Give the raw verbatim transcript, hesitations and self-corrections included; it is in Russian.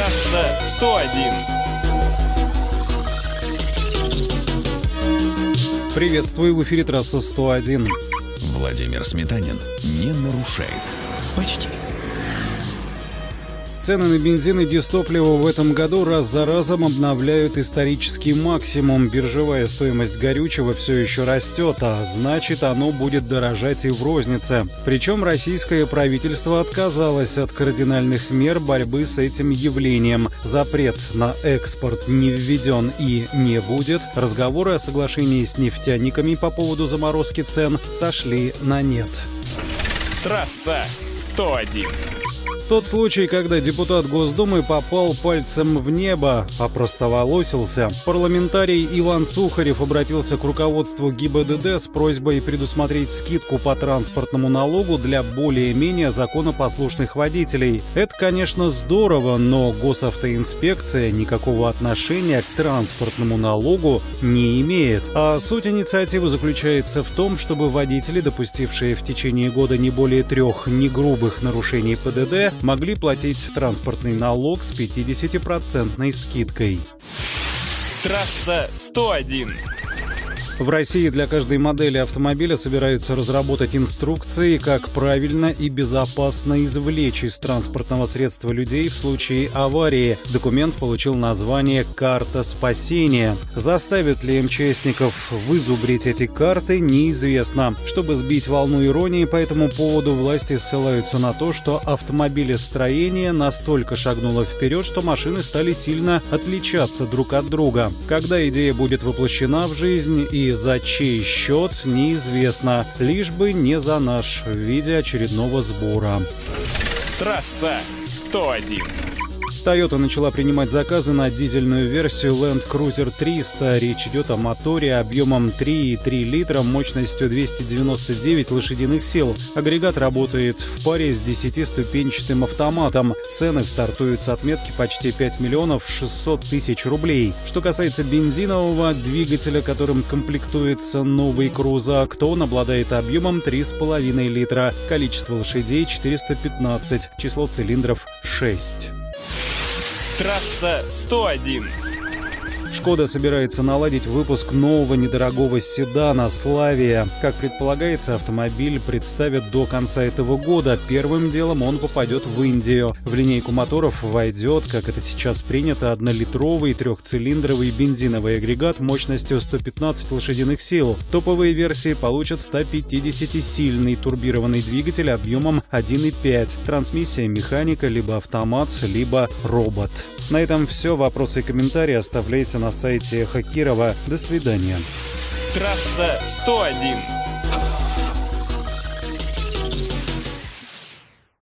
Трасса сто один. Приветствую, в эфире Трасса сто один. Владимир Сметанин не нарушает. Почти. Цены на бензин и дизтопливо в этом году раз за разом обновляют исторический максимум. Биржевая стоимость горючего все еще растет, а значит, оно будет дорожать и в рознице. Причем российское правительство отказалось от кардинальных мер борьбы с этим явлением. Запрет на экспорт не введен и не будет. Разговоры о соглашении с нефтяниками по поводу заморозки цен сошли на нет. Трасса сто один. Тот случай, когда депутат Госдумы попал пальцем в небо, опростоволосился. Парламентарий Иван Сухарев обратился к руководству ГИБДД с просьбой предусмотреть скидку по транспортному налогу для более-менее законопослушных водителей. Это, конечно, здорово, но госавтоинспекция никакого отношения к транспортному налогу не имеет. А суть инициативы заключается в том, чтобы водители, допустившие в течение года не более трех негрубых нарушений ПДД, могли платить транспортный налог с пятидесятипроцентной скидкой. Трасса сто один. В России для каждой модели автомобиля собираются разработать инструкции, как правильно и безопасно извлечь из транспортного средства людей в случае аварии. Документ получил название «Карта спасения». Заставят ли МЧСников вызубрить эти карты, неизвестно. Чтобы сбить волну иронии по этому поводу, власти ссылаются на то, что автомобилестроение настолько шагнуло вперед, что машины стали сильно отличаться друг от друга. Когда идея будет воплощена в жизнь и И за чей счет, неизвестно, лишь бы не за наш, в виде очередного сбора. Трасса сто один. Toyota начала принимать заказы на дизельную версию Land Cruiser триста. Речь идет о моторе объемом три и три литра, мощностью двести девяносто девять лошадиных сил. Агрегат работает в паре с десятиступенчатым автоматом. Цены стартуют с отметки почти пять миллионов шестьсот тысяч рублей. Что касается бензинового двигателя, которым комплектуется новый крузак, то он обладает объемом три с половиной литра. Количество лошадей четыреста пятнадцать, число цилиндров шесть. Трасса сто один. Шкода собирается наладить выпуск нового недорогого седана «Славия». Как предполагается, автомобиль представят до конца этого года. Первым делом он попадет в Индию. В линейку моторов войдет, как это сейчас принято, однолитровый трехцилиндровый бензиновый агрегат мощностью сто пятнадцать лошадиных сил. Топовые версии получат сто пятидесятисильный турбированный двигатель объемом один и пять. Трансмиссия механика, либо автомат, либо робот. На этом все. Вопросы и комментарии оставляйте на сайте Эхо Кирова. До свидания. Трасса сто один.